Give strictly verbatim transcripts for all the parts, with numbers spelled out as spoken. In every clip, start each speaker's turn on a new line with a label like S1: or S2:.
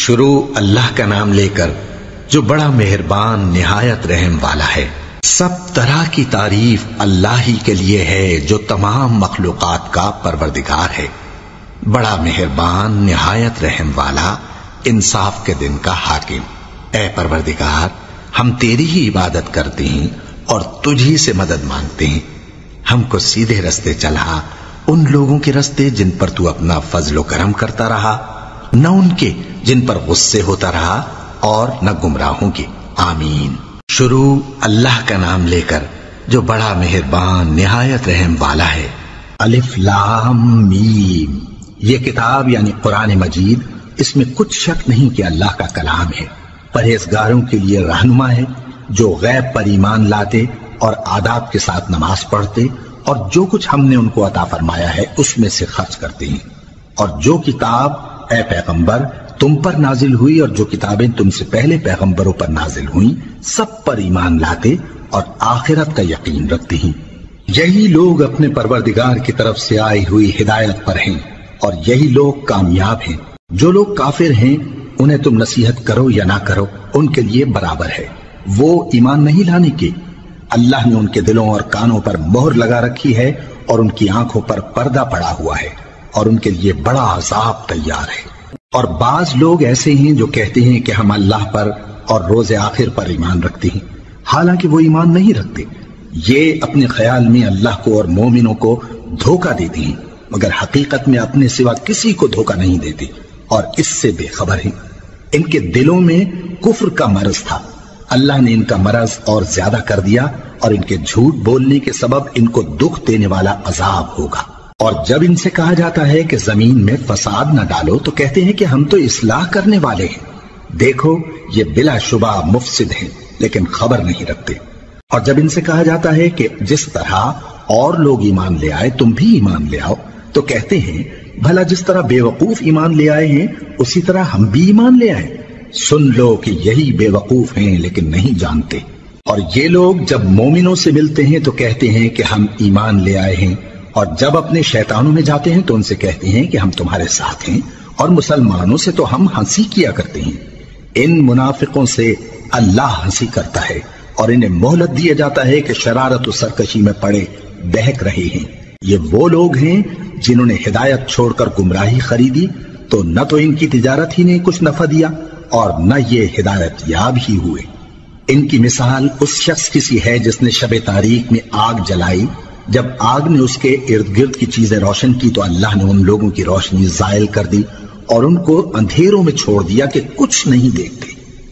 S1: شروع اللہ کا نام لے کر جو بڑا مہربان نہایت رحم والا ہے۔ سب طرح کی تعریف اللہ ہی کے لیے ہے جو تمام مخلوقات کا پروردگار ہے، بڑا مہربان نہایت رحم والا، انصاف کے دن کا حاکم۔ اے پروردگار، ہم تیری ہی عبادت کرتے ہیں اور تجھی سے مدد مانگتے ہیں۔ ہم کو سیدھے رستے چلا، ان لوگوں کے رستے جن پر تو اپنا فضل و کرم کرتا رہا، نہ ان کے جن پر غصے ہوتا رہا اور نہ گمراہوں کے۔ آمین۔ شروع اللہ کا نام لے کر جو بڑا مہربان نہایت رحم والا ہے۔ الف لام میم۔ یہ کتاب یعنی قرآن مجید، اس میں کچھ شک نہیں کہ اللہ کا کلام ہے، پرہیزگاروں کے لیے رہنما ہے، جو غیب پر ایمان لاتے اور آداب کے ساتھ نماز پڑھتے اور جو کچھ ہم نے ان کو عطا فرمایا ہے اس میں سے خرچ کرتے ہیں، اور جو کتاب اے پیغمبر تم پر نازل ہوئی اور جو کتابیں تم سے پہلے پیغمبروں پر نازل ہوئیں سب پر ایمان لاتے اور آخرت کا یقین رکھتے ہیں۔ یہی لوگ اپنے پروردگار کی طرف سے آئی ہوئی ہدایت پر ہیں اور یہی لوگ کامیاب ہیں۔ جو لوگ کافر ہیں انہیں تم نصیحت کرو یا نہ کرو ان کے لیے برابر ہے، وہ ایمان نہیں لانے کے۔ اللہ نے ان کے دلوں اور کانوں پر مہر لگا رکھی ہے اور ان کی آنکھوں پر پردہ پڑا ہوا ہے اور ان کے لیے بڑا عذاب تیار ہے۔ اور بعض لوگ ایسے ہیں جو کہتے ہیں کہ ہم اللہ پر اور روز آخر پر ایمان رکھتے ہیں، حالانکہ وہ ایمان نہیں رکھتے۔ یہ اپنے خیال میں اللہ کو اور مومنوں کو دھوکہ دیتے ہیں، مگر حقیقت میں اپنے سوا کسی کو دھوکہ نہیں دیتے اور اس سے بے خبر ہیں۔ ان کے دلوں میں کفر کا مرض تھا، اللہ نے ان کا مرض اور زیادہ کر دیا اور ان کے جھوٹ بولنے کے سبب ان کو دکھ دینے والا عذاب ہوگا۔ اور جب ان سے کہا جاتا ہے کہ زمین میں فساد نہ ڈالو تو کہتے ہیں کہ ہم تو اصلاح کرنے والے ہیں، دیکھو یہ بلا شبہ مفسد ہیں لیکن خبر نہیں رکھتے۔ اور جب ان سے کہا جاتا ہے کہ جس طرح اور لوگ ایمان لے آئے تم بھی ایمان لے آؤ تو کہتے ہیں بھلا جس طرح بے وقوف ایمان لے آئے ہیں اسی طرح ہم بھی ایمان لے آئے۔ سن لو کہ یہی بے وقوف ہیں لیکن نہیں جانتے۔ اور یہ لوگ جب مومنوں سے ملتے ہیں تو کہتے ہیں کہ ہم ایمان لے آئے ہیں، اور جب اپنے شیطانوں میں جاتے ہیں تو ان سے کہتے ہیں کہ ہم تمہارے ساتھ ہیں، اور مسلمانوں سے تو ہم ہنسی کیا کرتے ہیں۔ ان منافقوں سے اللہ ہنسی کرتا ہے اور انہیں مہلت دیا جاتا ہے کہ شرارت و سرکشی میں پڑے بہک رہے ہیں۔ یہ وہ لوگ ہیں جنہوں نے ہدایت چھوڑ کر گمراہی خریدی، تو نہ تو ان کی تجارت ہی نے کچھ نفع دیا اور نہ یہ ہدایت یاب ہی ہوئے۔ ان کی مثال اس شخص کی سی ہے جس نے شب تاریک میں آگ جلائی، جب آگ نے اس کے ارد گرد کی چیزیں روشن کی تو اللہ نے ان لوگوں کی روشنی زائل کر دی اور ان کو اندھیروں میں چھوڑ دیا کہ کچھ نہیں دیکھتے۔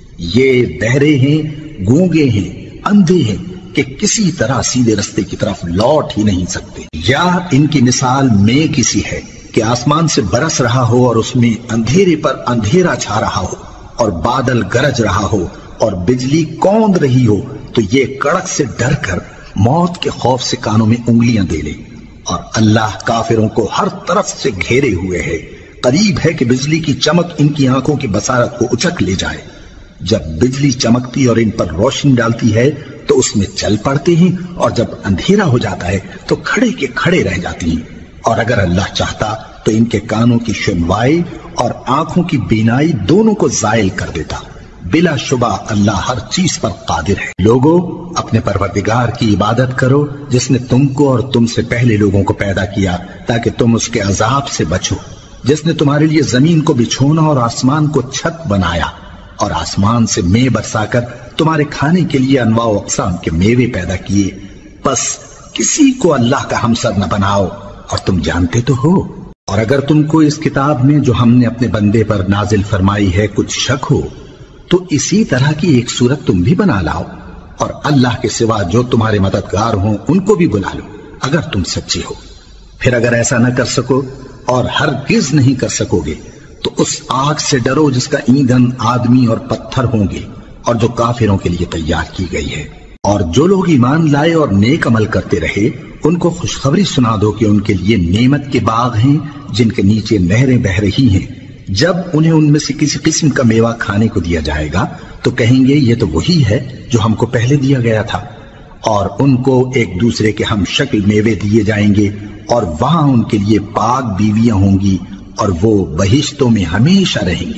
S1: یہ بہرے ہیں، گونگے ہیں، اندھے ہیں کہ کسی طرح سیدھے رستے کی طرف لوٹ ہی نہیں سکتے۔ یا ان کی مثال میں کسی ہے کہ آسمان سے برس رہا ہو اور اس میں اندھیرے پر اندھیرا چھا رہا ہو اور بادل گرج رہا ہو اور بجلی کوند رہی ہو تو یہ کڑک سے ڈر کر موت کے خوف سے کانوں میں انگلیاں دے لے۔ اور اللہ کافروں کو ہر طرف سے گھیرے ہوئے ہے، قریب ہے کہ بجلی کی چمک ان کی آنکھوں کی بصارت کو اچک لے جائے۔ جب بجلی چمکتی اور ان پر روشنی ڈالتی ہے تو اس میں چل پڑتے ہیں، اور جب اندھیرا ہو جاتا ہے تو کھڑے کے کھڑے رہ جاتے ہیں۔ اور اگر اللہ چاہتا تو ان کے کانوں کی سنوائی اور آنکھوں کی بینائی دونوں کو زائل کر دیتا۔ بلا شبہ اللہ ہر چیز پر قادر ہے۔ لوگوں، اپنے پروردگار کی عبادت کرو جس نے تم کو اور تم سے پہلے لوگوں کو پیدا کیا تاکہ تم اس کے عذاب سے بچو، جس نے تمہارے لیے زمین کو بچھونا اور آسمان کو چھت بنایا اور آسمان سے مے برسا کر تمہارے کھانے کے لیے انواع و اقسام کے میوے پیدا کیے۔ بس کسی کو اللہ کا ہمسر نہ بناؤ، اور تم جانتے تو ہو۔ اور اگر تم کو اس کتاب میں جو ہم نے اپنے بندے پر نازل فرمائی ہے کچھ شک ہو تو اسی طرح کی ایک صورت تم بھی بنا لاؤ، اور اللہ کے سوا جو تمہارے مددگار ہوں ان کو بھی بلا لو اگر تم سچے ہو۔ پھر اگر ایسا نہ کر سکو اور ہرگز نہیں کر سکو گے تو اس آگ سے ڈرو جس کا ایندھن آدمی اور پتھر ہوں گے اور جو کافروں کے لیے تیار کی گئی ہے۔ اور جو لوگ ایمان لائے اور نیک عمل کرتے رہے ان کو خوشخبری سنا دو کہ ان کے لیے نعمت کے باغ ہیں جن کے نیچے نہریں بہ رہی ہیں۔ جب انہیں ان میں سے کسی قسم کا میوہ کھانے کو دیا جائے گا تو کہیں گے یہ تو وہی ہے جو ہم کو پہلے دیا گیا تھا، اور ان کو ایک دوسرے کے ہم شکل میوے دیے جائیں گے، اور وہاں ان کے لیے پاک بیویاں ہوں گی اور وہ بہشتوں میں ہمیشہ رہیں گے۔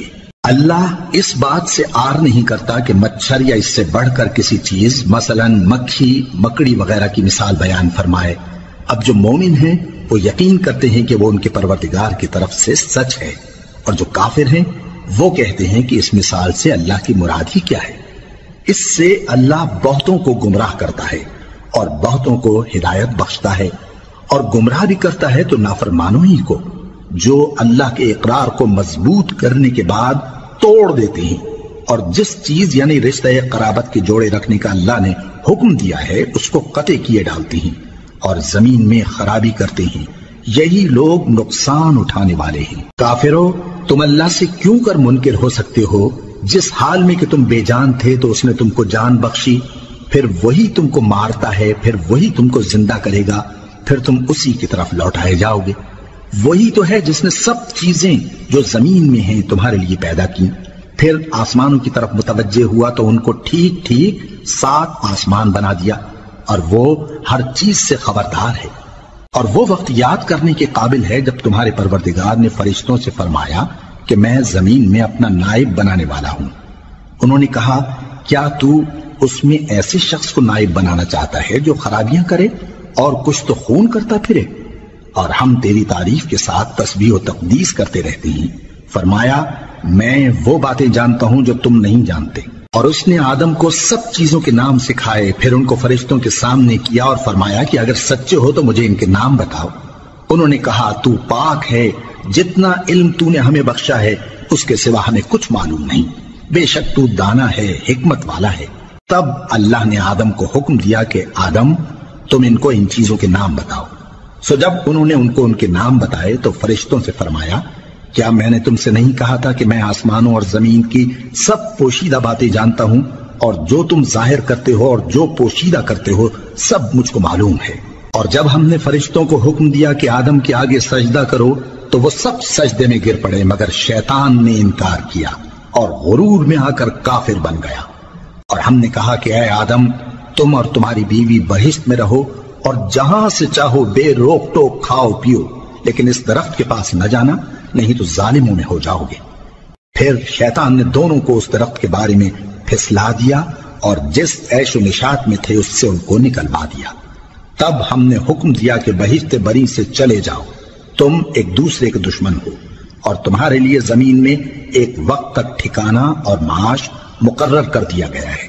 S1: اللہ اس بات سے آر نہیں کرتا کہ مچھر یا اس سے بڑھ کر کسی چیز مثلاً مکھی مکڑی وغیرہ کی مثال بیان فرمائے۔ اب جو مومن ہیں وہ یقین کرتے ہیں کہ وہ ان کے پروردگار کی طرف سے سچ ہے، اور جو کافر ہیں وہ کہتے ہیں کہ اس مثال سے اللہ کی مراد ہی کیا ہے۔ اس سے اللہ بہتوں کو گمراہ کرتا ہے اور بہتوں کو ہدایت بخشتا ہے، اور گمراہ بھی کرتا ہے تو نافرمانوں ہی کو، جو اللہ کے اقرار کو مضبوط کرنے کے بعد توڑ دیتے ہیں، اور جس چیز یعنی رشتہ قرابت کے جوڑے رکھنے کا اللہ نے حکم دیا ہے اس کو قطع کیے ڈالتے ہیں اور زمین میں خرابی کرتے ہیں۔ یہی لوگ نقصان اٹھانے والے ہیں۔ کافرو، تم اللہ سے کیوں کر منکر ہو سکتے ہو؟ جس حال میں کہ تم بے جان تھے تو اس نے تم کو جان بخشی، پھر وہی تم کو مارتا ہے، پھر وہی تم کو زندہ کرے گا، پھر تم اسی کی طرف لوٹائے جاؤ گے۔ وہی تو ہے جس نے سب چیزیں جو زمین میں ہیں تمہارے لیے پیدا کی، پھر آسمانوں کی طرف متوجہ ہوا تو ان کو ٹھیک ٹھیک سات آسمان بنا دیا، اور وہ ہر چیز سے خبردار ہے۔ اور وہ وقت یاد کرنے کے قابل ہے جب تمہارے پروردگار نے فرشتوں سے فرمایا کہ میں زمین میں اپنا نائب بنانے والا ہوں۔ انہوں نے کہا، کیا تو اس میں ایسے شخص کو نائب بنانا چاہتا ہے جو خرابیاں کرے اور کچھ تو خون کرتا پھرے؟ اور ہم تیری تعریف کے ساتھ تسبیح و تقدیس کرتے رہتے ہیں۔ فرمایا، میں وہ باتیں جانتا ہوں جو تم نہیں جانتے۔ اور اس نے آدم کو سب چیزوں کے نام سکھائے، پھر ان کو فرشتوں کے سامنے کیا اور فرمایا کہ اگر سچے ہو تو مجھے ان کے نام بتاؤ۔ انہوں نے کہا، تو پاک ہے، جتنا علم تو نے ہمیں بخشا ہے اس کے سوا ہمیں کچھ معلوم نہیں، بے شک تو دانا ہے، حکمت والا ہے۔ تب اللہ نے آدم کو حکم دیا کہ آدم، تم ان کو ان چیزوں کے نام بتاؤ۔ سو جب انہوں نے ان کو ان کے نام بتائے تو فرشتوں سے فرمایا، کیا میں نے تم سے نہیں کہا تھا کہ میں آسمانوں اور زمین کی سب پوشیدہ باتیں جانتا ہوں، اور جو تم ظاہر کرتے ہو اور جو پوشیدہ کرتے ہو سب مجھ کو معلوم ہے۔ اور جب ہم نے فرشتوں کو حکم دیا کہ آدم کے آگے سجدہ کرو تو وہ سب سجدے میں گر پڑے، مگر شیطان نے انکار کیا اور غرور میں آ کر کافر بن گیا۔ اور ہم نے کہا کہ اے آدم، تم اور تمہاری بیوی بہشت میں رہو اور جہاں سے چاہو بے روک ٹوک کھاؤ پیو، لیکن اس درخت کے پاس نہ جانا، نہیں تو ظالموں میں ہو جاؤ گے۔ پھر شیطان نے دونوں کو اس درخت کے بارے میں پھسلا دیا اور جس عیش و نشاط میں تھے اس سے ان کو نکلوا دیا۔ تب ہم نے حکم دیا کہ بہشت بری سے چلے جاؤ، تم ایک دوسرے کے دشمن ہو، اور تمہارے لیے زمین میں ایک وقت تک ٹھکانہ اور معاش مقرر کر دیا گیا ہے۔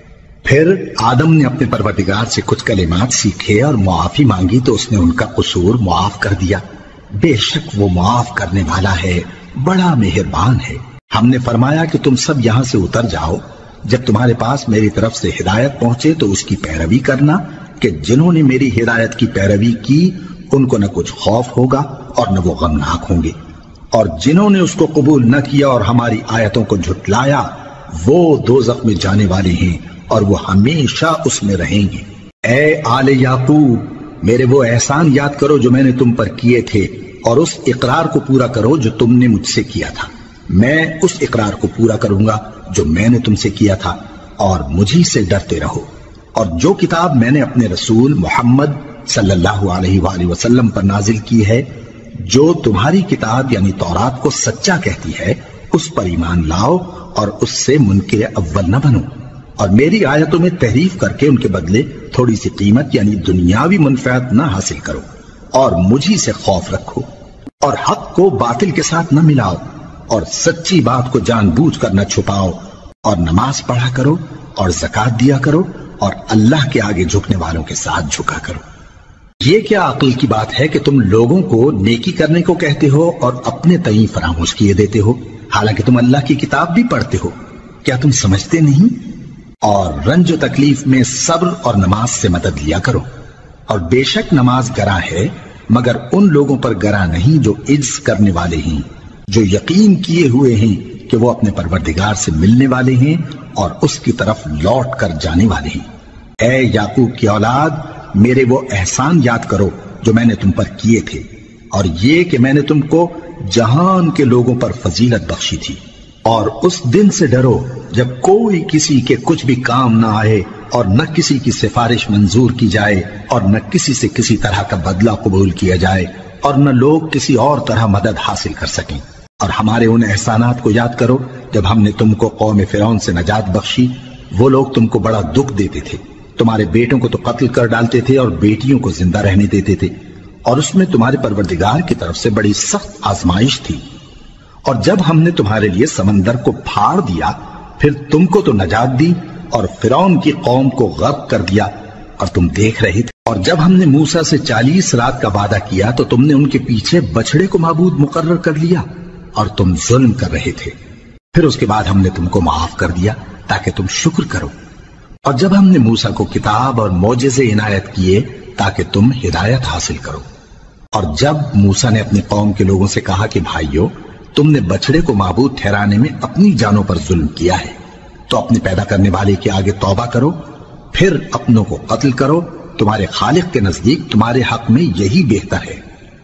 S1: پھر آدم نے اپنے پروردگار سے کچھ کلمات سیکھے اور معافی مانگی تو اس نے ان کا قصور معاف کر دیا۔ بے شک وہ معاف کرنے والا ہے، بڑا مہربان ہے۔ ہم نے فرمایا کہ تم سب یہاں سے اتر جاؤ، جب تمہارے پاس میری طرف سے ہدایت پہنچے تو اس کی پیروی کرنا، کہ جنہوں نے میری ہدایت کی پیروی کی ان کو نہ کچھ خوف ہوگا اور نہ وہ غمناک ہوں گے، اور جنہوں نے اس کو قبول نہ کیا اور ہماری آیتوں کو جھٹلایا وہ دوزخ میں جانے والے ہیں اور وہ ہمیشہ اس میں رہیں گے۔ اے آل یعقوب، میرے وہ احسان یاد کرو جو میں نے تم پر کیے تھے، اور اس اقرار کو پورا کرو جو تم نے مجھ سے کیا تھا۔ میں اس اقرار کو پورا کروں گا جو میں نے تم سے کیا تھا، اور مجھی سے ڈرتے رہو۔ اور جو کتاب میں نے اپنے رسول محمد صلی اللہ علیہ وآلہ وسلم پر نازل کی ہے، جو تمہاری کتاب یعنی تورات کو سچا کہتی ہے، اس پر ایمان لاؤ اور اس سے منکر اول نہ بنو، اور میری آیتوں میں تحریف کر کے ان کے بدلے تھوڑی سی قیمت یعنی دنیاوی منفعت نہ حاصل کرو، اور مجھی سے خوف رکھو، اور حق کو باطل کے ساتھ نہ ملاؤ، اور سچی بات کو جان بوجھ کر نہ چھپاؤ، اور نماز پڑھا کرو اور زکوٰۃ دیا کرو، اور اللہ کے آگے جھکنے والوں کے ساتھ جھکا کرو۔ یہ کیا عقل کی بات ہے کہ تم لوگوں کو نیکی کرنے کو کہتے ہو اور اپنے تئیں فراموش کیے دیتے ہو، حالانکہ تم اللہ کی کتاب بھی پڑھتے ہو؟ کیا تم سمجھتے نہیں؟ اور رنج و تکلیف میں صبر اور نماز سے مدد لیا کرو، اور بے شک نماز گراں ہے، مگر ان لوگوں پر گراں نہیں جو عجز کرنے والے ہیں، جو یقین کیے ہوئے ہیں کہ وہ اپنے پروردگار سے ملنے والے ہیں اور اس کی طرف لوٹ کر جانے والے ہیں۔ اے یعقوب کی اولاد، میرے وہ احسان یاد کرو جو میں نے تم پر کیے تھے، اور یہ کہ میں نے تم کو جہان کے لوگوں پر فضیلت بخشی تھی۔ اور اس دن سے ڈرو جب کوئی کسی کے کچھ بھی کام نہ آئے، اور نہ کسی کی سفارش منظور کی جائے، اور نہ کسی سے کسی طرح کا بدلہ قبول کیا جائے، اور نہ لوگ کسی اور طرح مدد حاصل کر سکیں۔ اور ہمارے ان احسانات کو یاد کرو جب ہم نے تم کو قوم فرعون سے نجات بخشی. وہ لوگ تم کو بڑا دکھ دیتے تھے، تمہارے بیٹوں کو تو قتل کر ڈالتے تھے اور بیٹیوں کو زندہ رہنے دیتے تھے، اور اس میں تمہارے پروردگار کی طرف سے بڑی سخت آزمائش تھی. اور جب ہم نے تمہارے لیے سمندر کو پھاڑ دیا پھر تم کو تو نجات دی اور فرعون کی قوم کو غرق کر دیا اور تم دیکھ رہے تھے. اور جب ہم نے موسیٰ سے چالیس رات کا وعدہ کیا تو تم نے ان کے پیچھے بچڑے کو معبود مقرر کر لیا اور تم ظلم کر رہے تھے. پھر اس کے بعد ہم نے تم کو معاف کر دیا تاکہ تم شکر کرو. اور جب ہم نے موسیٰ کو کتاب اور معجزے عنایت کیے تاکہ تم ہدایت حاصل کرو. اور جب موسیٰ نے اپنی قوم کے لوگوں سے کہا کہ بھائیو، تم نے بچڑے کو معبود ٹھہرانے میں اپنی جانوں پر ظلم کیا ہے، تو اپنے پیدا کرنے والے کے آگے توبہ کرو، پھر اپنوں کو قتل کرو، تمہارے خالق کے نزدیک تمہارے حق میں یہی بہتر ہے.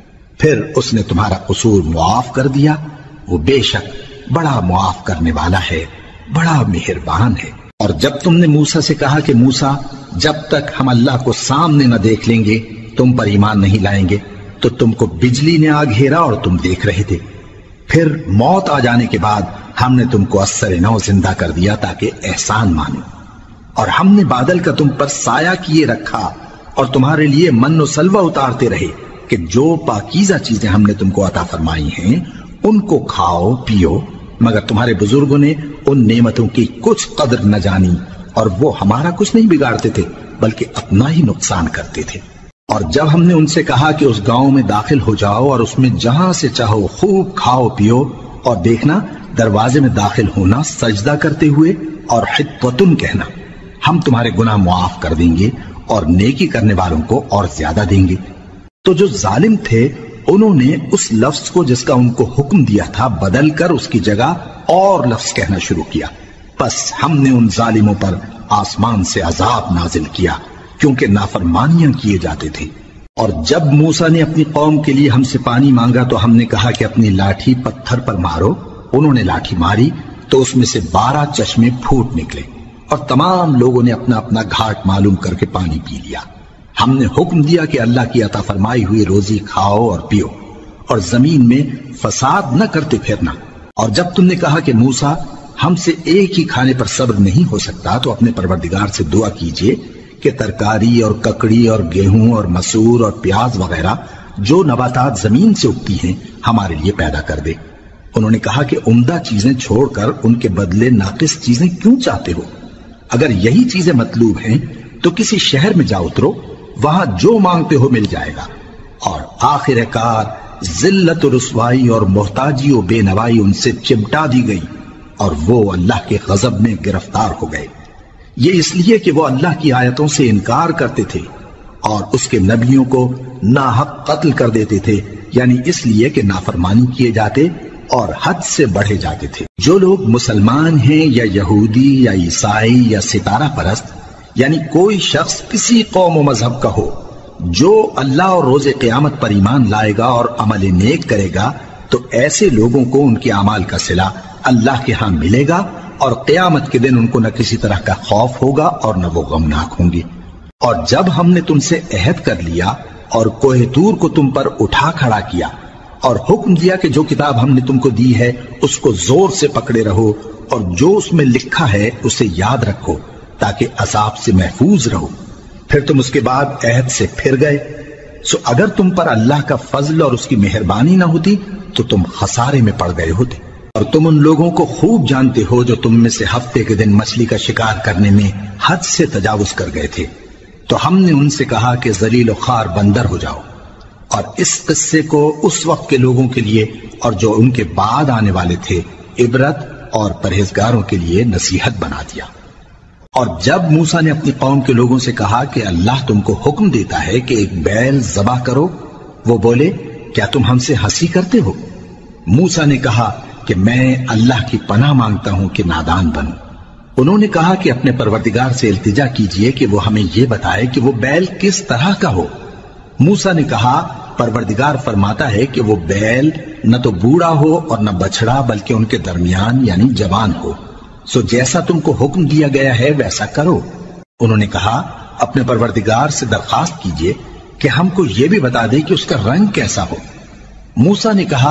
S1: پھر اس نے تمہارا قصور معاف کر دیا، وہ بے شک بڑا معاف کرنے والا ہے، بڑا مہربان ہے. اور جب تم نے موسیٰ سے کہا کہ موسیٰ، جب تک ہم اللہ کو سامنے نہ دیکھ لیں گے تم پر ایمان نہیں لائیں گے، تو تم کو بجلی نے آ گھیرا اور تم دیکھ رہے تھے. پھر موت آ جانے کے بعد ہم نے تم کو اثر نو زندہ کر دیا تاکہ احسان مانو. اور ہم نے بادل کا تم پر سایہ کیے رکھا اور تمہارے لیے من و سلوہ اتارتے رہے کہ جو پاکیزہ چیزیں ہم نے تم کو عطا فرمائی ہیں ان کو کھاؤ پیو، مگر تمہارے بزرگوں نے ان نعمتوں کی کچھ قدر نہ جانی اور وہ ہمارا کچھ نہیں بگاڑتے تھے بلکہ اپنا ہی نقصان کرتے تھے. اور جب ہم نے ان سے کہا کہ اس گاؤں میں داخل ہو جاؤ اور اس میں جہاں سے چاہو خوب کھاؤ پیو، اور دیکھنا دروازے میں داخل ہونا سجدہ کرتے ہوئے اور حطوتن کہنا، ہم تمہارے گناہ معاف کر دیں گے اور نیکی کرنے والوں کو اور زیادہ دیں گے. تو جو ظالم تھے انہوں نے اس لفظ کو جس کا ان کو حکم دیا تھا بدل کر اس کی جگہ اور لفظ کہنا شروع کیا. پس ہم نے ان ظالموں پر آسمان سے عذاب نازل کیا کیونکہ نافرمانیاں کیے جاتے تھے. اور جب موسیٰ نے اپنی قوم کے لیے ہم سے پانی مانگا تو ہم نے کہا کہ اپنی لاٹھی پتھر پر مارو. انہوں نے لاٹھی ماری تو اس میں سے بارہ چشمے پھوٹ نکلے اور تمام لوگوں نے اپنا اپنا گھاٹ معلوم کر کے پانی پی لیا. ہم نے حکم دیا کہ اللہ کی عطا فرمائی ہوئی روزی کھاؤ اور پیو اور زمین میں فساد نہ کرتے پھرنا. اور جب تم نے کہا کہ موسیٰ ہم سے ایک ہی کھانے پر صبر نہیں ہو سکتا تو اپنے پروردگار سے دعا کیجئے کہ ترکاری اور ککڑی اور گیہوں اور مسور اور پیاز وغیرہ جو نباتات زمین سے اگتی ہیں ہمارے لیے پیدا کر دے. انہوں نے کہا کہ عمدہ چیزیں چھوڑ کر ان کے بدلے ناقص چیزیں کیوں چاہتے ہو؟ اگر یہی چیزیں مطلوب ہیں تو کسی شہر میں جا اترو، وہاں جو مانگتے ہو مل جائے گا. اور آخر کار ذلت و رسوائی اور محتاجی و بے نوائی ان سے چمٹا دی گئی اور وہ اللہ کے غضب میں گرفتار ہو گئے. یہ اس لیے کہ وہ اللہ کی آیتوں سے انکار کرتے تھے اور اس کے نبیوں کو ناحق قتل کر دیتے تھے، یعنی اس لیے کہ نافرمانی کیے جاتے اور حد سے بڑھے جاتے تھے. جو لوگ مسلمان ہیں یا یہودی یا عیسائی یا ستارہ پرست، یعنی کوئی شخص کسی قوم و مذہب کا ہو، جو اللہ اور روز قیامت پر ایمان لائے گا اور عمل نیک کرے گا تو ایسے لوگوں کو ان کے اعمال کا صلہ اللہ کے ہاں ملے گا اور قیامت کے دن ان کو نہ کسی طرح کا خوف ہوگا اور نہ وہ غمناک ہوں گے. اور جب ہم نے تم سے عہد کر لیا اور کوہ طور کو تم پر اٹھا کھڑا کیا اور حکم دیا کہ جو کتاب ہم نے تم کو دی ہے اس کو زور سے پکڑے رہو اور جو اس میں لکھا ہے اسے یاد رکھو تاکہ عذاب سے محفوظ رہو، پھر تم اس کے بعد عہد سے پھر گئے، سو اگر تم پر اللہ کا فضل اور اس کی مہربانی نہ ہوتی تو تم خسارے میں پڑ گئے ہوتے. اور تم ان لوگوں کو خوب جانتے ہو جو تم میں سے ہفتے کے دن مچھلی کا شکار کرنے میں حد سے تجاوز کر گئے تھے، تو ہم نے ان سے کہا کہ ذلیل و خوار بندر ہو جاؤ. اور اس قصے کو اس وقت کے لوگوں کے لیے اور جو ان کے بعد آنے والے تھے عبرت اور پرہیزگاروں کے لیے نصیحت بنا دیا. اور جب موسیٰ نے اپنی قوم کے لوگوں سے کہا کہ اللہ تم کو حکم دیتا ہے کہ ایک بیل ذبح کرو، وہ بولے کیا تم ہم سے ہنسی کرتے ہو؟ موسیٰ نے کہا کہ میں اللہ کی پناہ مانگتا ہوں کہ نادان بنوں. انہوں نے کہا کہ اپنے پروردگار سے التجا کیجئے کہ وہ ہمیں یہ بتائے کہ وہ بیل کس طرح کا ہو. موسیٰ نے کہا پروردگار فرماتا ہے کہ وہ بیل نہ تو بوڑھا ہو اور نہ بچڑا بلکہ ان کے درمیان یعنی جوان ہو، سو جیسا تم کو حکم دیا گیا ہے ویسا کرو. انہوں نے کہا اپنے پروردگار سے درخواست کیجئے کہ ہم کو یہ بھی بتا دے کہ اس کا رنگ کیسا ہو. موسیٰ نے کہا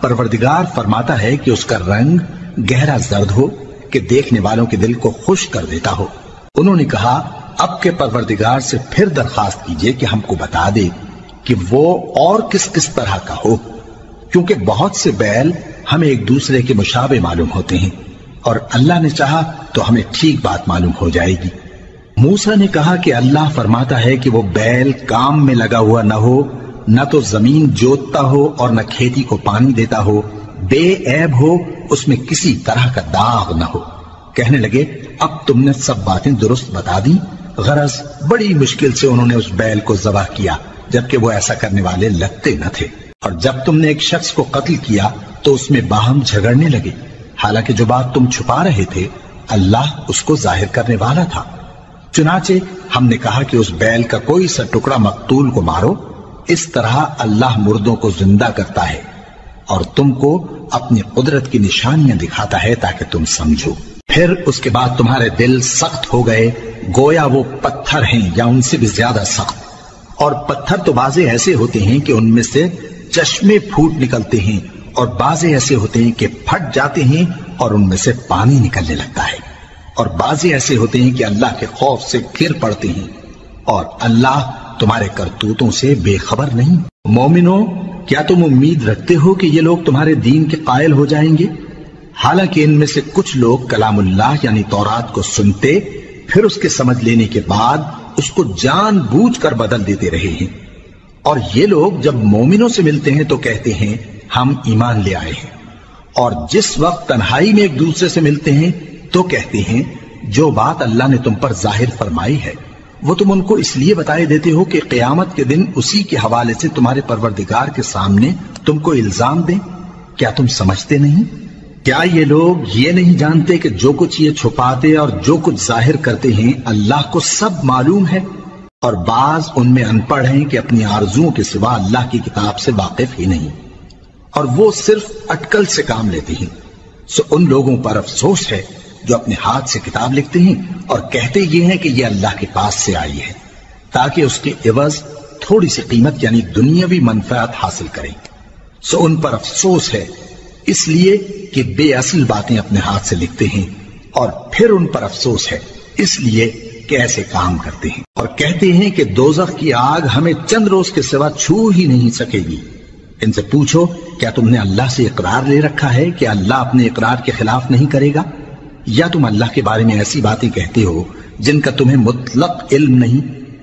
S1: پروردگار فرماتا ہے کہ اس کا رنگ گہرا زرد ہو کہ دیکھنے والوں کے دل کو خوش کر دیتا ہو۔ انہوں نے کہا اب کے پروردگار سے پھر درخواست کیجئے کہ ہم کو بتا دے کہ وہ اور کس کس طرح کا ہو، کیونکہ بہت سے بیل ہمیں ایک دوسرے کے مشابہ معلوم ہوتے ہیں، اور اللہ نے چاہا تو ہمیں ٹھیک بات معلوم ہو جائے گی۔ موسیٰ نے کہا کہ اللہ فرماتا ہے کہ وہ بیل کام میں لگا ہوا نہ ہو، نہ تو زمین جوتتا ہو اور نہ کھیتی کو پانی دیتا ہو، بے عیب ہو، اس میں کسی طرح کا داغ نہ ہو۔ کہنے لگے اب تم نے سب باتیں درست بتا دی۔ غرض بڑی مشکل سے انہوں نے اس بیل کو ذبح کیا، جبکہ وہ ایسا کرنے والے لگتے نہ تھے۔ اور جب تم نے ایک شخص کو قتل کیا تو اس میں باہم جھگڑنے لگے، حالانکہ جو بات تم چھپا رہے تھے اللہ اس کو ظاہر کرنے والا تھا۔ چنانچہ ہم نے کہا کہ اس بیل کا کوئی سا ٹکڑا مقتول کو مارو، اس طرح اللہ مردوں کو زندہ کرتا ہے اور تم کو اپنی قدرت کی نشانیاں دکھاتا ہے تاکہ تم سمجھو۔ پھر اس کے بعد تمہارے دل سخت ہو گئے گویا وہ پتھر ہیں یا ان سے بھی زیادہ سخت، اور پتھر تو بعضے ایسے ہوتے ہیں کہ ان میں سے چشمے پھوٹ نکلتے ہیں، اور بعضے ایسے ہوتے ہیں کہ پھٹ جاتے ہیں اور ان میں سے پانی نکلنے لگتا ہے، اور بعضے ایسے ہوتے ہیں کہ اللہ کے خوف سے گر پڑتے ہیں، اور اللہ تمہارے کرتوتوں سے بے خبر نہیں۔ مومنو، کیا تم امید رکھتے ہو کہ یہ لوگ تمہارے دین کے قائل ہو جائیں گے؟ حالانکہ ان میں سے کچھ لوگ کلام اللہ یعنی تورات کو سنتے پھر اس کے سمجھ لینے کے بعد اس کو جان بوجھ کر بدل دیتے رہے ہیں، اور یہ لوگ جب مومنوں سے ملتے ہیں تو کہتے ہیں ہم ایمان لے آئے ہیں، اور جس وقت تنہائی میں ایک دوسرے سے ملتے ہیں تو کہتے ہیں جو بات اللہ نے تم پر ظاہر فرمائی ہے وہ تم ان کو اس لیے بتائے دیتے ہو کہ قیامت کے دن اسی کے حوالے سے تمہارے پروردگار کے سامنے تم کو الزام دیں۔ کیا تم سمجھتے نہیں؟ کیا یہ لوگ یہ نہیں جانتے کہ جو کچھ یہ چھپاتے اور جو کچھ ظاہر کرتے ہیں اللہ کو سب معلوم ہے؟ اور بعض ان میں ان پڑھ ہیں کہ اپنی آرزوؤں کے سوا اللہ کی کتاب سے واقف ہی نہیں، اور وہ صرف اٹکل سے کام لیتے ہیں۔ سو ان لوگوں پر افسوس ہے جو اپنے ہاتھ سے کتاب لکھتے ہیں اور کہتے یہ ہیں کہ یہ اللہ کے پاس سے آئی ہے، تاکہ اس کے عوض تھوڑی سی قیمت یعنی دنیاوی منفعت حاصل کریں۔ سو ان پر افسوس ہے اس لیے کہ بے اصل باتیں اپنے ہاتھ سے لکھتے ہیں، اور پھر ان پر افسوس ہے اس لیے کہ ایسے کام کرتے ہیں، اور کہتے ہیں کہ دوزخ کی آگ ہمیں چند روز کے سوا چھو ہی نہیں سکے گی۔ ان سے پوچھو کیا تم نے اللہ سے اقرار لے رکھا ہے کہ اللہ اپنے اقرار کے خلاف نہیں کرے گا، یا تم اللہ کے بارے میں ایسی باتیں کہتے ہو جن کا تمہیں مطلق علم نہیں؟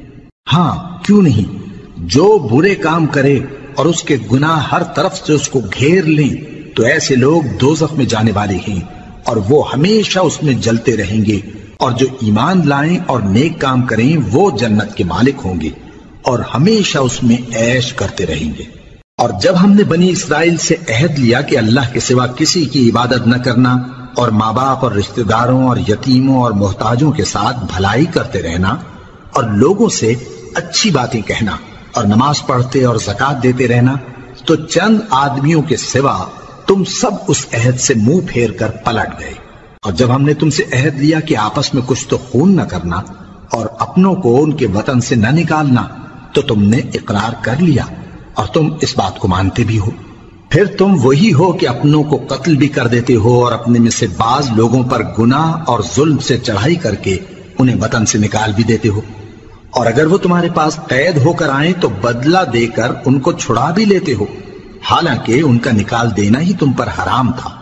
S1: ہاں کیوں نہیں، جو برے کام کرے اور اس کے گناہ ہر طرف سے اس کو گھیر لیں تو ایسے لوگ دوزخ میں جانے والے ہیں، اور وہ ہمیشہ اس میں جلتے رہیں گے، اور جو ایمان لائیں اور نیک کام کریں وہ جنت کے مالک ہوں گے اور ہمیشہ اس میں عیش کرتے رہیں گے۔ اور جب ہم نے بنی اسرائیل سے عہد لیا کہ اللہ کے سوا کسی کی عبادت نہ کرنا، اور ماں باپ اور رشتہ داروں اور یتیموں اور محتاجوں کے ساتھ بھلائی کرتے رہنا، اور لوگوں سے اچھی باتیں کہنا، اور نماز پڑھتے اور زکوٰۃ دیتے رہنا، تو چند آدمیوں کے سوا تم سب اس عہد سے منہ پھیر کر پلٹ گئے۔ اور جب ہم نے تم سے عہد لیا کہ آپس میں کچھ تو خون نہ کرنا اور اپنوں کو ان کے وطن سے نہ نکالنا، تو تم نے اقرار کر لیا اور تم اس بات کو مانتے بھی ہو۔ پھر تم وہی ہو کہ اپنوں کو قتل بھی کر دیتے ہو اور اپنے میں سے بعض لوگوں پر گناہ اور ظلم سے چڑھائی کر کے انہیں وطن سے نکال بھی دیتے ہو، اور اگر وہ تمہارے پاس قید ہو کر آئیں تو بدلہ دے کر ان کو چھڑا بھی لیتے ہو، حالانکہ ان کا نکال دینا ہی تم پر حرام تھا۔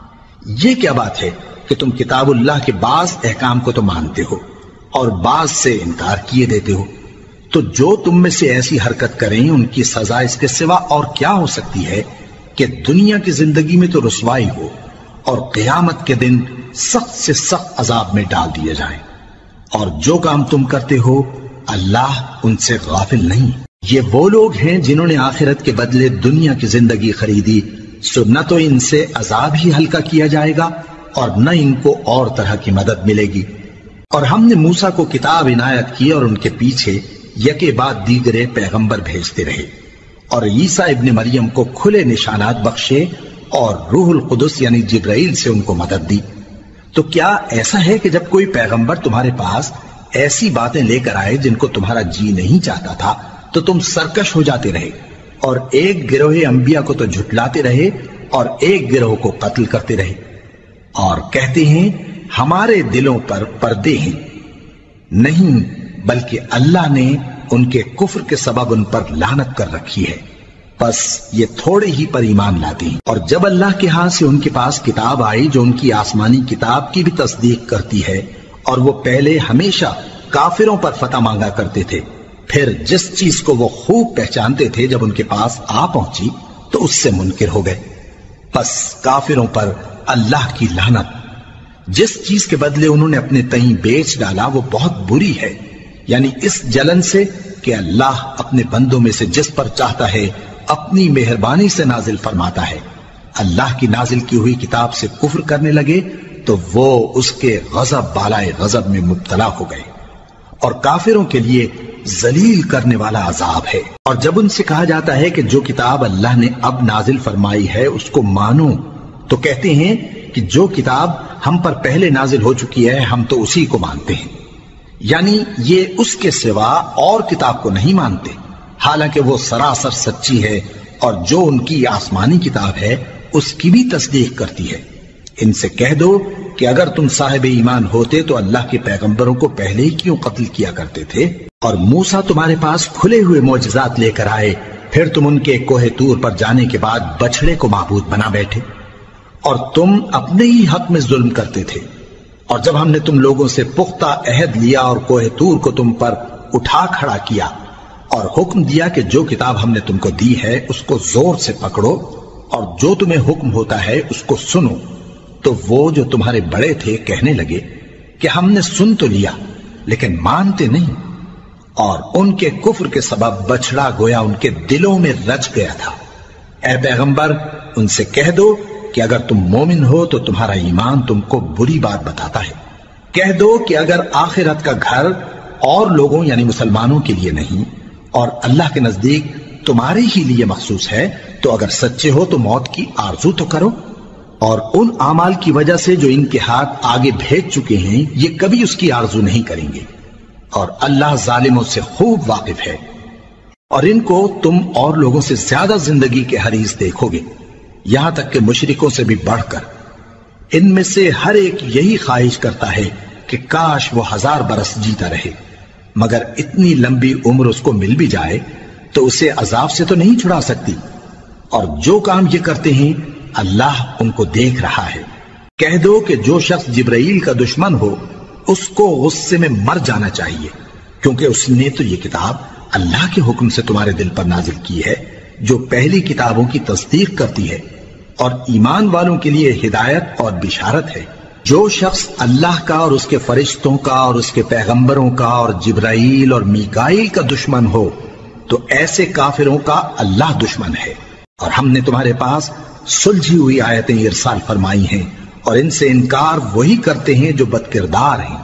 S1: یہ کیا بات ہے کہ تم کتاب اللہ کے بعض احکام کو تو مانتے ہو اور بعض سے انکار کیے دیتے ہو؟ تو جو تم میں سے ایسی حرکت کریں ان کی سزا اس کے سوا اور کیا ہو سکتی ہے کہ دنیا کی زندگی میں تو رسوائی ہو اور قیامت کے دن سخت سے سخت عذاب میں ڈال دیے جائیں۔ اور جو کام تم کرتے ہو اللہ ان سے غافل نہیں۔ یہ وہ لوگ ہیں جنہوں نے آخرت کے بدلے دنیا کی زندگی خریدی، سو نہ تو ان سے عذاب ہی ہلکا کیا جائے گا اور نہ ان کو اور طرح کی مدد ملے گی۔ اور ہم نے موسیٰ کو کتاب عنایت کی اور ان کے پیچھے یکے بعد دیگرے پیغمبر بھیجتے رہے، اور عیسیٰ ابن مریم کو کھلے نشانات بخشے اور روح القدس یعنی جبرائیل سے ان کو مدد دی۔ تو کیا ایسا ہے کہ جب کوئی پیغمبر تمہارے پاس ایسی باتیں لے کر آئے جن کو تمہارا جی نہیں چاہتا تھا تو تم سرکش ہو جاتے رہے، اور ایک گروہ انبیاء کو تو جھٹلاتے رہے اور ایک گروہ کو قتل کرتے رہے، اور کہتے ہیں ہمارے دلوں پر پردے ہیں، نہیں بلکہ اللہ نے ان کے کفر کے سبب ان پر لعنت کر رکھی ہے، بس یہ تھوڑے ہی پر ایمان لاتے ہیں۔ اور جب اللہ کے ہاں سے ان کے پاس کتاب آئی جو ان کی آسمانی کتاب کی بھی تصدیق کرتی ہے، اور وہ پہلے ہمیشہ کافروں پر فتح مانگا کرتے تھے، پھر جس چیز کو وہ خوب پہچانتے تھے جب ان کے پاس آ پہنچی تو اس سے منکر ہو گئے، بس کافروں پر اللہ کی لعنت۔ جس چیز کے بدلے انہوں نے اپنے تئیں بیچ ڈالا وہ بہت بری ہے، یعنی اس جلن سے کہ اللہ اپنے بندوں میں سے جس پر چاہتا ہے اپنی مہربانی سے نازل فرماتا ہے۔ اللہ کی نازل کی ہوئی کتاب سے کفر کرنے لگے تو وہ اس کے غضب بالائے غضب میں مبتلا ہو گئے، اور کافروں کے لیے ذلیل کرنے والا عذاب ہے۔ اور جب ان سے کہا جاتا ہے کہ جو کتاب اللہ نے اب نازل فرمائی ہے اس کو مانو، تو کہتے ہیں کہ جو کتاب ہم پر پہلے نازل ہو چکی ہے ہم تو اسی کو مانتے ہیں، یعنی یہ اس کے سوا اور کتاب کو نہیں مانتے، حالانکہ وہ سراسر سچی ہے، اور جو ان کی آسمانی کتاب ہے اس کی بھی تصدیق کرتی ہے۔ ان سے کہہ دو کہ اگر تم صاحب ایمان ہوتے تو اللہ کے پیغمبروں کو پہلے ہی کیوں قتل کیا کرتے تھے؟ اور موسیٰ تمہارے پاس کھلے ہوئے معجزات لے کر آئے، پھر تم ان کے کوہ طور پر جانے کے بعد بچڑے کو معبود بنا بیٹھے، اور تم اپنے ہی حق میں ظلم کرتے تھے۔ اور جب ہم نے تم لوگوں سے پختہ عہد لیا اور کوہ طور کو تم پر اٹھا کھڑا کیا، اور حکم دیا کہ جو کتاب ہم نے تم کو دی ہے اس کو زور سے پکڑو، اور جو تمہیں حکم ہوتا ہے اس کو سنو، تو وہ جو تمہارے بڑے تھے کہنے لگے کہ ہم نے سن تو لیا لیکن مانتے نہیں، اور ان کے کفر کے سبب بچڑا گویا ان کے دلوں میں رچ گیا تھا۔ اے پیغمبر ان سے کہہ دو کہ اگر تم مومن ہو تو تمہارا ایمان تم کو بری بات بتاتا ہے۔ کہہ دو کہ اگر آخرت کا گھر اور لوگوں یعنی مسلمانوں کے لیے نہیں اور اللہ کے نزدیک تمہارے ہی لیے مخصوص ہے تو اگر سچے ہو تو موت کی آرزو تو کرو، اور ان اعمال کی وجہ سے جو ان کے ہاتھ آگے بھیج چکے ہیں یہ کبھی اس کی آرزو نہیں کریں گے، اور اللہ ظالموں سے خوب واقف ہے۔ اور ان کو تم اور لوگوں سے زیادہ زندگی کے حریص دیکھو گے، یہاں تک کہ مشرکوں سے بھی بڑھ کر۔ ان میں سے ہر ایک یہی خواہش کرتا ہے کہ کاش وہ ہزار برس جیتا رہے، مگر اتنی لمبی عمر اس کو مل بھی جائے تو اسے عذاب سے تو نہیں چھڑا سکتی، اور جو کام یہ کرتے ہیں اللہ ان کو دیکھ رہا ہے۔ کہہ دو کہ جو شخص جبرائیل کا دشمن ہو اس کو غصے میں مر جانا چاہیے، کیونکہ اس نے تو یہ کتاب اللہ کے حکم سے تمہارے دل پر نازل کی ہے جو پہلی کتابوں کی تصدیق کرتی ہے، اور ایمان والوں کے لیے ہدایت اور بشارت ہے۔ جو شخص اللہ کا اور اس کے فرشتوں کا اور اس کے پیغمبروں کا اور جبرائیل اور میکائیل کا دشمن ہو تو ایسے کافروں کا اللہ دشمن ہے۔ اور ہم نے تمہارے پاس سلجھی ہوئی آیتیں ارسال فرمائی ہیں، اور ان سے انکار وہی کرتے ہیں جو بد کردار ہیں۔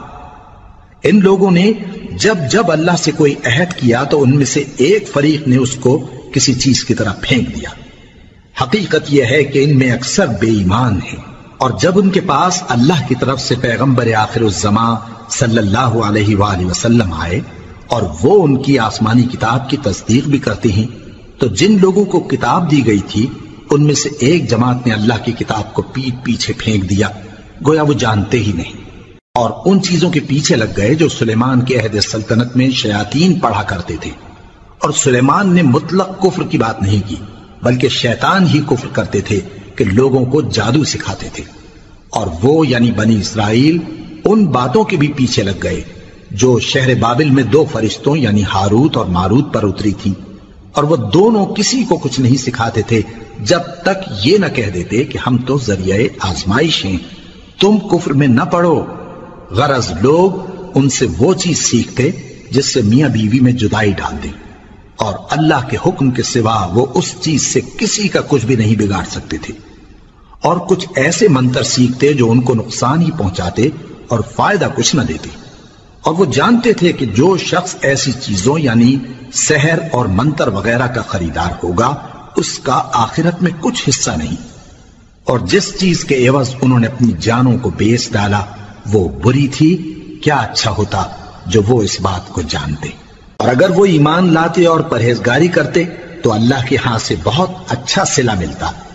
S1: ان لوگوں نے جب جب اللہ سے کوئی عہد کیا تو ان میں سے ایک فریق نے اس کو کسی چیز کی طرح پھینک دیا۔ حقیقت یہ ہے کہ ان میں اکثر بے ایمان ہیں، اور جب ان کے پاس اللہ کی طرف سے پیغمبر آخر الزماں صلی اللہ علیہ وآلہ وسلم آئے اور وہ ان کی آسمانی کتاب کی تصدیق بھی کرتے ہیں، تو جن لوگوں کو کتاب دی گئی تھی ان میں سے ایک جماعت نے اللہ کی کتاب کو پیٹ پیچھے پھینک دیا، گویا وہ جانتے ہی نہیں، اور ان چیزوں کے پیچھے لگ گئے جو سلیمان کے عہد سلطنت میں شیاطین پڑھا کرتے تھے۔ اور سلیمان نے مطلق کفر کی بات نہیں کی، بلکہ شیطان ہی کفر کرتے تھے کہ لوگوں کو جادو سکھاتے تھے، اور وہ یعنی بنی اسرائیل ان باتوں کے بھی پیچھے لگ گئے جو شہر بابل میں دو فرشتوں یعنی ہاروت اور ماروت پر اتری تھی، اور وہ دونوں کسی کو کچھ نہیں سکھاتے تھے جب تک یہ نہ کہہ دیتے کہ ہم تو ذریعہ آزمائش ہیں، تم کفر میں نہ پڑو۔ غرض لوگ ان سے وہ چیز سیکھتے جس سے میاں بیوی میں جدائی ڈال دیں، اور اللہ کے حکم کے سوا وہ اس چیز سے کسی کا کچھ بھی نہیں بگاڑ سکتے تھے، اور کچھ ایسے منتر سیکھتے جو ان کو نقصان ہی پہنچاتے اور فائدہ کچھ نہ دیتے، اور وہ جانتے تھے کہ جو شخص ایسی چیزوں یعنی سحر اور منتر وغیرہ کا خریدار ہوگا اس کا آخرت میں کچھ حصہ نہیں، اور جس چیز کے عوض انہوں نے اپنی جانوں کو بیچ ڈالا وہ بری تھی، کیا اچھا ہوتا جو وہ اس بات کو جانتے۔ اور اگر وہ ایمان لاتے اور پرہیزگاری کرتے تو اللہ کے ہاں سے بہت اچھا صلہ ملتا،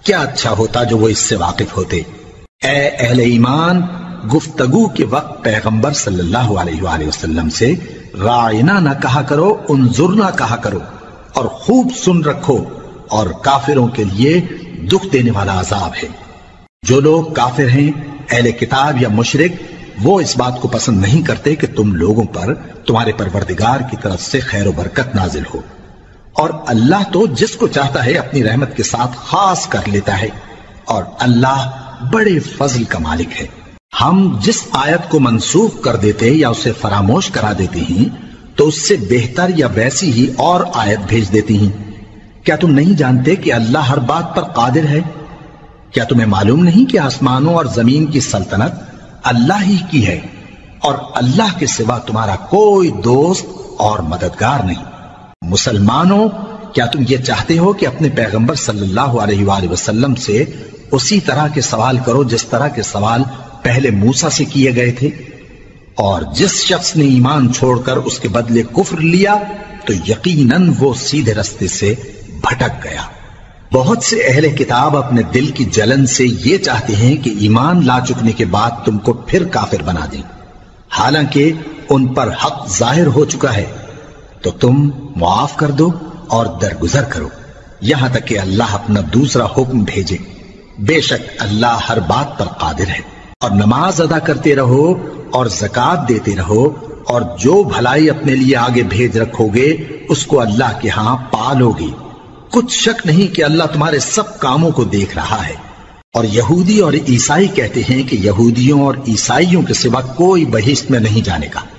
S1: کیا اچھا ہوتا جو وہ اس سے واقف ہوتے۔ اے اہل ایمان، گفتگو کے وقت پیغمبر صلی اللہ علیہ وآلہ وسلم سے رائنا نہ کہا کرو، انظرنا کہا کرو، اور خوب سن رکھو، اور کافروں کے لیے دکھ دینے والا عذاب ہے۔ جو لوگ کافر ہیں، اہل کتاب یا مشرک، وہ اس بات کو پسند نہیں کرتے کہ تم لوگوں پر تمہارے پروردگار کی طرف سے خیر و برکت نازل ہو، اور اللہ تو جس کو چاہتا ہے اپنی رحمت کے ساتھ خاص کر لیتا ہے، اور اللہ بڑے فضل کا مالک ہے۔ ہم جس آیت کو منسوخ کر دیتے یا اسے فراموش کرا دیتے ہیں تو اس سے بہتر یا ویسی ہی اور آیت بھیج دیتی ہیں۔ کیا تم نہیں جانتے کہ اللہ ہر بات پر قادر ہے؟ کیا تمہیں معلوم نہیں کہ آسمانوں اور زمین کی سلطنت اللہ ہی کی ہے، اور اللہ کے سوا تمہارا کوئی دوست اور مددگار نہیں؟ مسلمانوں، کیا تم یہ چاہتے ہو کہ اپنے پیغمبر صلی اللہ علیہ وآلہ وسلم سے اسی طرح کے سوال کرو جس طرح کے سوال پہلے موسیٰ سے کیے گئے تھے؟ اور جس شخص نے ایمان چھوڑ کر اس کے بدلے کفر لیا تو یقیناً وہ سیدھے رستے سے بھٹک گیا۔ بہت سے اہل کتاب اپنے دل کی جلن سے یہ چاہتے ہیں کہ ایمان لا چکنے کے بعد تم کو پھر کافر بنا دیں، حالانکہ ان پر حق ظاہر ہو چکا ہے، تو تم معاف کر دو اور درگزر کرو یہاں تک کہ اللہ اپنا دوسرا حکم بھیجے۔ بے شک اللہ ہر بات پر قادر ہے۔ اور نماز ادا کرتے رہو اور زکوٰۃ دیتے رہو، اور جو بھلائی اپنے لیے آگے بھیج رکھو گے اس کو اللہ کے ہاں پالو گے۔ کچھ شک نہیں کہ اللہ تمہارے سب کاموں کو دیکھ رہا ہے۔ اور یہودی اور عیسائی کہتے ہیں کہ یہودیوں اور عیسائیوں کے سوا کوئی بہشت میں نہیں جانے کا۔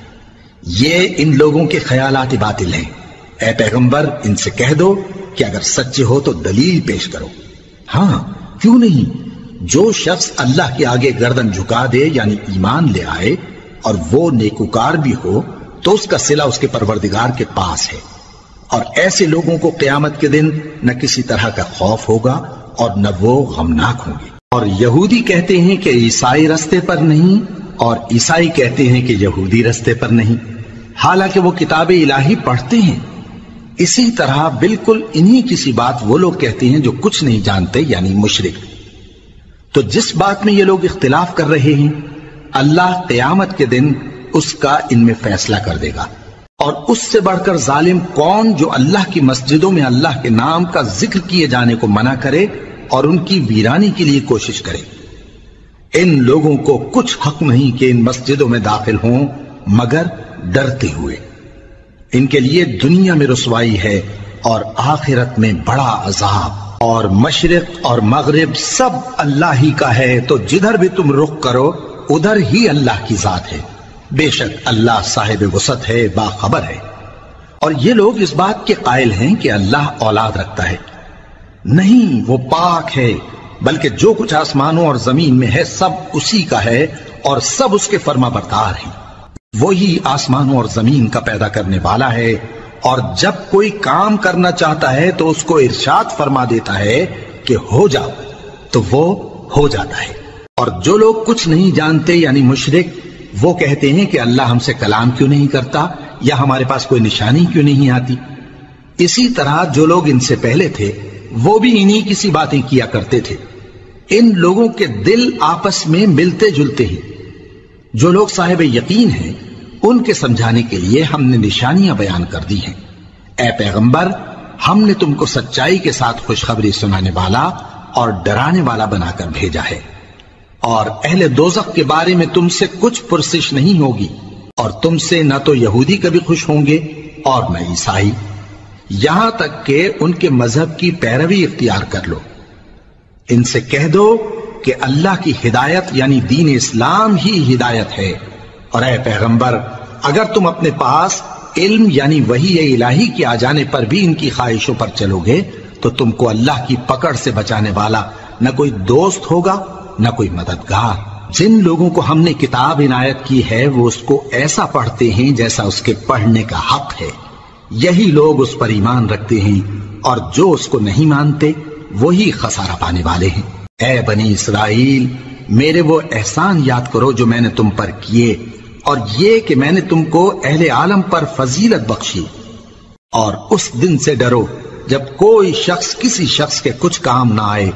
S1: یہ ان لوگوں کے خیالات باطل ہیں۔ اے پیغمبر، ان سے کہہ دو کہ اگر سچے ہو تو دلیل پیش کرو۔ ہاں، کیوں نہیں؟ جو شخص اللہ کے آگے گردن جھکا دے یعنی ایمان لے آئے اور وہ نیکوکار بھی ہو تو اس کا صلہ اس کے پروردگار کے پاس ہے، اور ایسے لوگوں کو قیامت کے دن نہ کسی طرح کا خوف ہوگا اور نہ وہ غمناک ہوں گے۔ اور یہودی کہتے ہیں کہ عیسائی رستے پر نہیں، اور عیسائی کہتے ہیں کہ یہودی رستے پر نہیں، حالانکہ وہ کتاب الہی پڑھتے ہیں۔ اسی طرح بالکل انہی کسی بات وہ لوگ کہتے ہیں جو کچھ نہیں جانتے یعنی مشرک۔ تو جس بات میں یہ لوگ اختلاف کر رہے ہیں اللہ قیامت کے دن اس کا ان میں فیصلہ کر دے گا۔ اور اس سے بڑھ کر ظالم کون جو اللہ کی مسجدوں میں اللہ کے نام کا ذکر کیے جانے کو منع کرے اور ان کی ویرانی کے لیے کوشش کرے۔ ان لوگوں کو کچھ حق نہیں کہ ان مسجدوں میں داخل ہوں مگر ڈرتے ہوئے۔ ان کے لیے دنیا میں رسوائی ہے اور آخرت میں بڑا عذاب۔ اور مشرق اور مغرب سب اللہ ہی کا ہے، تو جدھر بھی تم رخ کرو ادھر ہی اللہ کی ذات ہے۔ بے شک اللہ صاحب وسعت ہے، باخبر ہے۔ اور یہ لوگ اس بات کے قائل ہیں کہ اللہ اولاد رکھتا ہے۔ نہیں، وہ پاک ہے، بلکہ جو کچھ آسمانوں اور زمین میں ہے سب اسی کا ہے، اور سب اس کے فرما بردار ہیں۔ وہی آسمانوں اور زمین کا پیدا کرنے والا ہے، اور جب کوئی کام کرنا چاہتا ہے تو اس کو ارشاد فرما دیتا ہے کہ ہو جاؤ، تو وہ ہو جاتا ہے۔ اور جو لوگ کچھ نہیں جانتے یعنی مشرک، وہ کہتے ہیں کہ اللہ ہم سے کلام کیوں نہیں کرتا، یا ہمارے پاس کوئی نشانی کیوں نہیں آتی۔ اسی طرح جو لوگ ان سے پہلے تھے وہ بھی انہی کسی باتیں کیا کرتے تھے۔ ان لوگوں کے دل آپس میں ملتے جلتے ہیں۔ جو لوگ صاحب یقین ہیں ان کے سمجھانے کے لیے ہم نے نشانیاں بیان کر دی ہیں۔ اے پیغمبر، ہم نے تم کو سچائی کے ساتھ خوشخبری سنانے والا اور ڈرانے والا بنا کر بھیجا ہے، اور اہل دوزخ کے بارے میں تم سے کچھ پرسش نہیں ہوگی، اور تم سے نہ تو یہودی کبھی خوش ہوں گے اور نہ عیسائی، یہاں تک کہ ان کے مذہب کی پیروی اختیار کر لو۔ ان سے کہہ دو کہ اللہ کی ہدایت یعنی دین اسلام ہی ہدایت ہے، اور اے پیغمبر، اگر تم اپنے پاس علم یعنی وحی الہی کے آ جانے پر بھی ان کی خواہشوں پر چلو گے تو تم کو اللہ کی پکڑ سے بچانے والا نہ کوئی دوست ہوگا نہ کوئی مددگار۔ جن لوگوں کو ہم نے کتاب عنایت کی ہے وہ اس کو ایسا پڑھتے ہیں جیسا اس کے پڑھنے کا حق ہے، یہی لوگ اس پر ایمان رکھتے ہیں، اور جو اس کو نہیں مانتے وہی خسارہ پانے والے ہیں۔ اے بنی اسرائیل، میرے وہ احسان یاد کرو جو میں نے تم پر کیے، اور یہ کہ میں نے تم کو اہل عالم پر فضیلت بخشی۔ اور اس دن سے ڈرو جب کوئی شخص کسی شخص کے کچھ کام نہ آئے،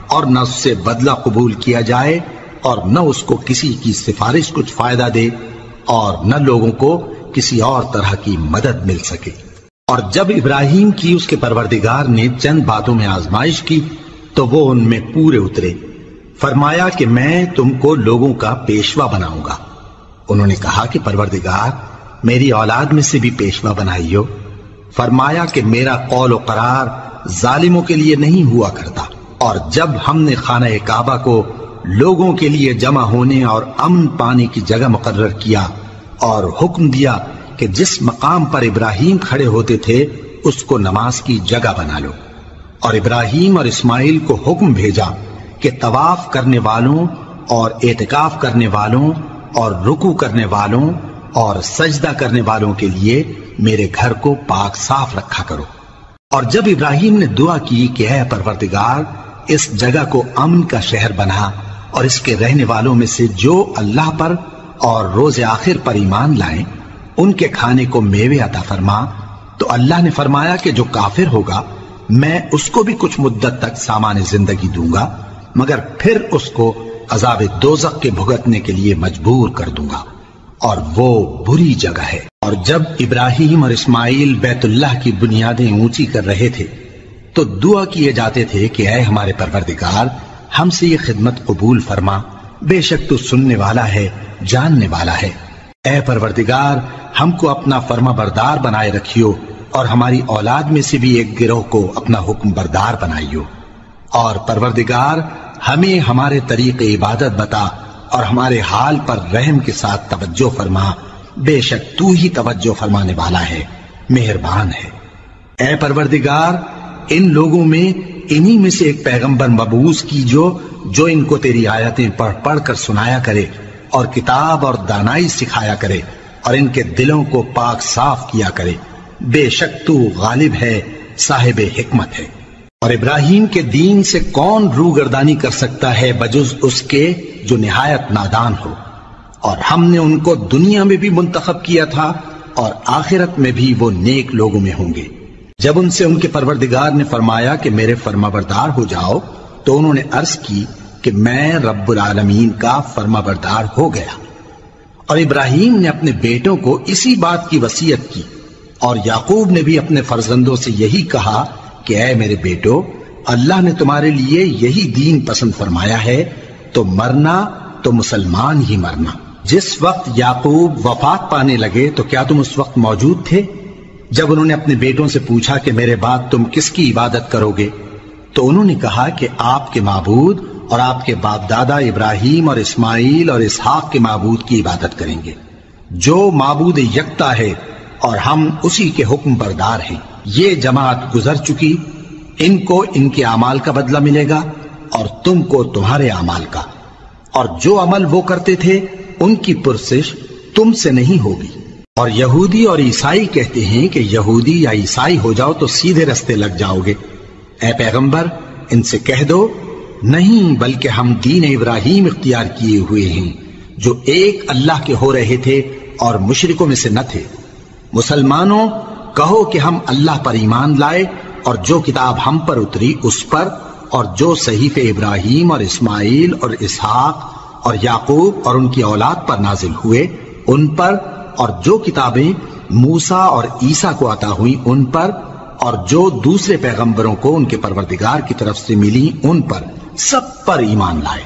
S1: اور نہ اس سے بدلہ قبول کیا جائے اور نہ اس کو کسی کی سفارش کچھ فائدہ دے اور نہ لوگوں کو کسی اور طرح کی مدد مل سکے۔ اور جب ابراہیم کی اس کے پروردگار نے چند باتوں میں آزمائش کی تو وہ ان میں پورے اترے۔ فرمایا کہ میں تم کو لوگوں کا پیشوا بناؤں گا۔ انہوں نے کہا کہ پروردگار میری اولاد میں سے بھی پیشوا بنائیو۔ فرمایا کہ میرا قول و قرار ظالموں کے لیے نہیں ہوا کرتا۔ اور جب ہم نے خانہ کعبہ کو لوگوں کے لیے جمع ہونے اور امن پانے کی جگہ مقرر کیا اور حکم دیا کہ جس مقام پر ابراہیم کھڑے ہوتے تھے اس کو نماز کی جگہ بنا لو، اور ابراہیم اور اسماعیل کو حکم بھیجا کہ طواف کرنے والوں اور اعتکاف کرنے والوں اور رکوع کرنے والوں اور سجدہ کرنے والوں کے لیے میرے گھر کو پاک صاف رکھا کرو۔ اور جب ابراہیم نے دعا کی کہ اے پروردگار اس جگہ کو امن کا شہر بنا اور اس کے رہنے والوں میں سے جو اللہ پر اور روز آخر پر ایمان لائیں ان کے کھانے کو میوے عطا فرما، تو اللہ نے فرمایا کہ جو کافر ہوگا میں اس کو بھی کچھ مدت تک سامان زندگی دوں گا، مگر پھر اس کو عذاب دوزخ کے بھگتنے کے لیے مجبور کر دوں گا، اور وہ بری جگہ ہے۔ اور جب ابراہیم اور اسماعیل بیت اللہ کی بنیادیں اونچی کر رہے تھے تو دعا کیے جاتے تھے کہ اے ہمارے پروردگار ہم سے یہ خدمت قبول فرما، بے شک تو سننے والا ہے، جاننے والا ہے۔ اے پروردگار ہم کو اپنا فرما بردار بنائے رکھیو اور ہماری اولاد میں سے بھی ایک گروہ کو اپنا حکم بردار بنائیو، اور پروردگار ہمیں ہمارے طریق عبادت بتا اور ہمارے حال پر رحم کے ساتھ توجہ فرما، بے شک تو ہی توجہ فرمانے والا ہے، مہربان ہے۔ اے پروردگار ان لوگوں میں انہی میں سے ایک پیغمبر مبعوث کیجو جو ان کو تیری آیتیں پڑھ پڑھ کر سنایا کرے اور کتاب اور دانائی سکھایا کرے اور ان کے دلوں کو پاک صاف کیا کرے، بے شک تو غالب ہے، صاحب حکمت ہے۔ اور ابراہیم کے دین سے کون روگردانی کر سکتا ہے بجز اس کے جو نہایت نادان ہو، اور ہم نے ان کو دنیا میں بھی منتخب کیا تھا اور آخرت میں بھی وہ نیک لوگوں میں ہوں گے۔ جب ان سے ان کے پروردگار نے فرمایا کہ میرے فرما بردار ہو جاؤ تو انہوں نے عرض کی کہ میں رب العالمین کا فرما بردار ہو گیا۔ اور ابراہیم نے اپنے بیٹوں کو اسی بات کی وصیت کی، اور یعقوب نے بھی اپنے فرزندوں سے یہی کہا کہ اے میرے بیٹو، اللہ نے تمہارے لیے یہی دین پسند فرمایا ہے، تو مرنا تو مسلمان ہی مرنا۔ جس وقت یعقوب وفات پانے لگے تو کیا تم اس وقت موجود تھے؟ جب انہوں نے اپنے بیٹوں سے پوچھا کہ میرے بعد تم کس کی عبادت کرو گے تو انہوں نے کہا کہ آپ کے معبود اور آپ کے باپ دادا ابراہیم اور اسماعیل اور اسحاق کے معبود کی عبادت کریں گے، جو معبود یکتا ہے اور ہم اسی کے حکم بردار ہیں۔ یہ جماعت گزر چکی، ان کو ان کے اعمال کا بدلہ ملے گا اور تم کو تمہارے اعمال کا، اور جو عمل وہ کرتے تھے ان کی پرسش تم سے نہیں ہوگی۔ اور یہودی اور عیسائی کہتے ہیں کہ یہودی یا عیسائی ہو جاؤ تو سیدھے رستے لگ جاؤ گے۔ اے پیغمبر ان سے کہہ دو نہیں، بلکہ ہم دین ابراہیم اختیار کیے ہوئے ہیں جو ایک اللہ کے ہو رہے تھے اور مشرکوں میں سے نہ تھے۔ مسلمانوں کہو کہ ہم اللہ پر ایمان لائے اور جو کتاب ہم پر اتری اس پر، اور جو صحیفے ابراہیم اور اسماعیل اور اسحاق اور یعقوب اور ان کی اولاد پر نازل ہوئے ان پر، اور جو کتابیں موسیٰ اور عیسیٰ کو عطا ہوئیں ان پر، اور جو دوسرے پیغمبروں کو ان کے پروردگار کی طرف سے ملی ان پر، سب پر ایمان لائے۔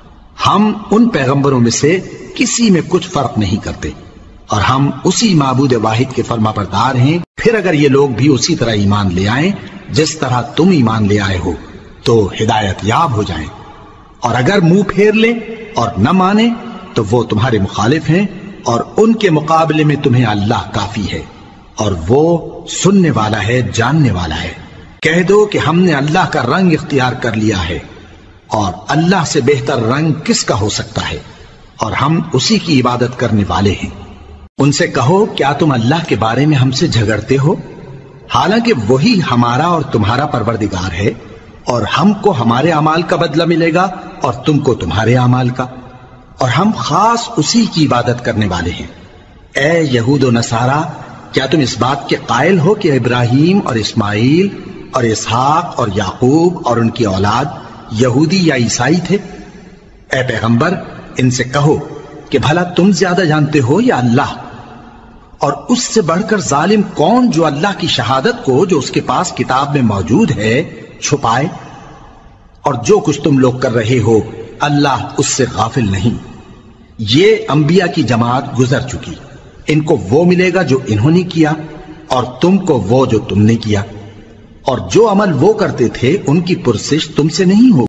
S1: ہم ان پیغمبروں میں سے کسی میں کچھ فرق نہیں کرتے، اور ہم اسی معبود واحد کے فرما بردار ہیں۔ پھر اگر یہ لوگ بھی اسی طرح ایمان لے آئیں جس طرح تم ایمان لے آئے ہو تو ہدایت یاب ہو جائیں، اور اگر منہ پھیر لیں اور نہ مانیں تو وہ تمہارے مخالف ہیں، اور ان کے مقابلے میں تمہیں اللہ کافی ہے، اور وہ سننے والا ہے، جاننے والا ہے۔ کہہ دو کہ ہم نے اللہ کا رنگ اختیار کر لیا ہے، اور اللہ سے بہتر رنگ کس کا ہو سکتا ہے، اور ہم اسی کی عبادت کرنے والے ہیں۔ ان سے کہو کیا تم اللہ کے بارے میں ہم سے جھگڑتے ہو، حالانکہ وہی ہمارا اور تمہارا پروردگار ہے، اور ہم کو ہمارے اعمال کا بدلہ ملے گا اور تم کو تمہارے اعمال کا، اور ہم خاص اسی کی عبادت کرنے والے ہیں۔ اے یہود و نصارا، کیا تم اس بات کے قائل ہو کہ ابراہیم اور اسماعیل اور اسحاق اور یعقوب اور ان کی اولاد یہودی یا عیسائی تھے؟ اے پیغمبر ان سے کہو کہ بھلا تم زیادہ جانتے ہو یا اللہ؟ اور اس سے بڑھ کر ظالم کون جو اللہ کی شہادت کو جو اس کے پاس کتاب میں موجود ہے چھپائے؟ اور جو کچھ تم لوگ کر رہے ہو اللہ اس سے غافل نہیں۔ یہ انبیاء کی جماعت گزر چکی، ان کو وہ ملے گا جو انہوں نے کیا اور تم کو وہ جو تم نے کیا، اور جو عمل وہ کرتے تھے ان کی پرسش تم سے نہیں ہو